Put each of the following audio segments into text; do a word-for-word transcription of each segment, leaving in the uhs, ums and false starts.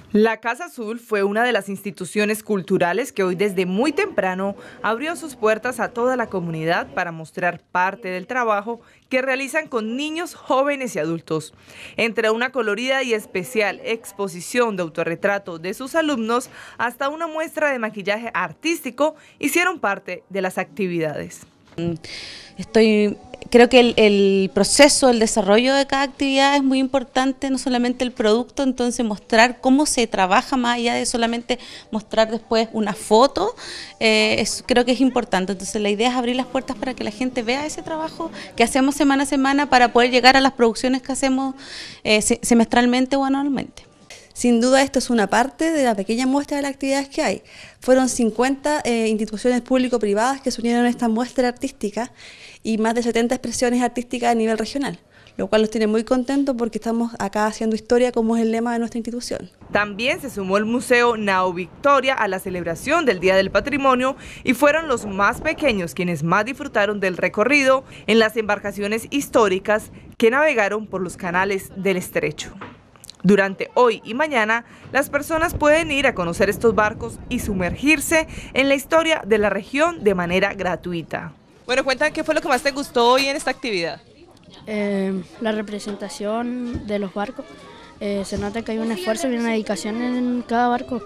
La Casa Azul fue una de las instituciones culturales que hoy desde muy temprano abrió sus puertas a toda la comunidad para mostrar parte del trabajo que realizan con niños, jóvenes y adultos. Entre una colorida y especial exposición de autorretrato de sus alumnos hasta una muestra de maquillaje artístico hicieron parte de las actividades. Estoy, creo que el, el proceso, el desarrollo de cada actividad es muy importante, no solamente el producto, entonces mostrar cómo se trabaja más allá de solamente mostrar después una foto, eh, es, creo que es importante. Entonces la idea es abrir las puertas para que la gente vea ese trabajo que hacemos semana a semana para poder llegar a las producciones que hacemos eh, semestralmente o anualmente. Sin duda esto es una parte de la pequeña muestra de las actividades que hay. Fueron cincuenta eh, instituciones público-privadas que se unieron a esta muestra artística y más de setenta expresiones artísticas a nivel regional, lo cual nos tiene muy contentos porque estamos acá haciendo historia, como es el lema de nuestra institución. También se sumó el Museo Nao Victoria a la celebración del Día del Patrimonio y fueron los más pequeños quienes más disfrutaron del recorrido en las embarcaciones históricas que navegaron por los canales del estrecho. Durante hoy y mañana, las personas pueden ir a conocer estos barcos y sumergirse en la historia de la región de manera gratuita. Bueno, cuéntame qué fue lo que más te gustó hoy en esta actividad. Eh, la representación de los barcos. Eh, se nota que hay un esfuerzo y una dedicación en cada barco.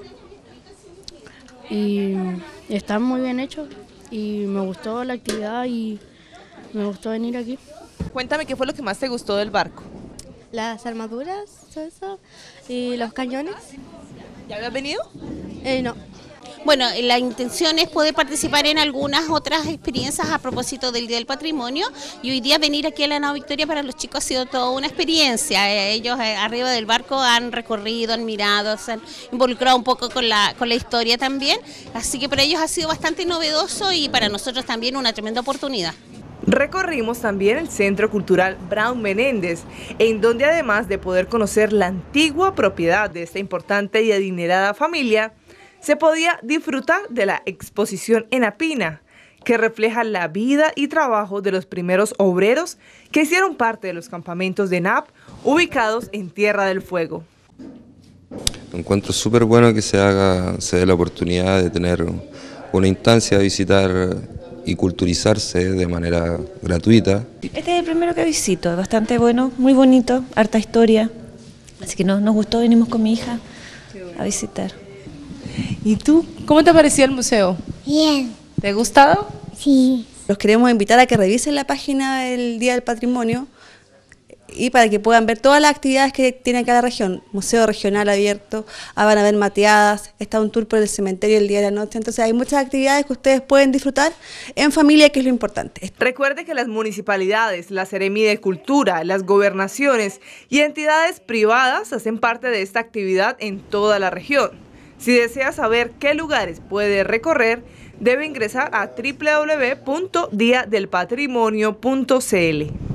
Y están muy bien hechos y me gustó la actividad y me gustó venir aquí. Cuéntame qué fue lo que más te gustó del barco. Las armaduras, todo eso, y los cañones. ¿Ya habías venido? Eh, no. Bueno, la intención es poder participar en algunas otras experiencias a propósito del Día del Patrimonio, y hoy día venir aquí a la Nao Victoria para los chicos ha sido toda una experiencia. Ellos eh, arriba del barco han recorrido, han mirado, se han involucrado un poco con la, con la historia también, así que para ellos ha sido bastante novedoso y para nosotros también una tremenda oportunidad. Recorrimos también el Centro Cultural Braun Menéndez, en donde además de poder conocer la antigua propiedad de esta importante y adinerada familia, se podía disfrutar de la exposición Enapina, que refleja la vida y trabajo de los primeros obreros que hicieron parte de los campamentos de N A P ubicados en Tierra del Fuego. Encuentro súper bueno que se haga, se dé la oportunidad de tener una instancia de visitar y culturizarse de manera gratuita. Este es el primero que visito, es bastante bueno, muy bonito, harta historia, así que nos, nos gustó, venimos con mi hija a visitar. ¿Y tú? ¿Cómo te pareció el museo? Bien. ¿Te ha gustado? Sí. Los queremos invitar a que revisen la página del Día del Patrimonio y para que puedan ver todas las actividades que tiene cada región. Museo regional abierto, ah, van a ver mateadas, está un tour por el cementerio el día de la noche. Entonces hay muchas actividades que ustedes pueden disfrutar en familia, que es lo importante. Recuerde que las municipalidades, la Seremi de Cultura, las gobernaciones y entidades privadas hacen parte de esta actividad en toda la región. Si desea saber qué lugares puede recorrer, debe ingresar a doble u doble u doble u punto dia del patrimonio punto c l.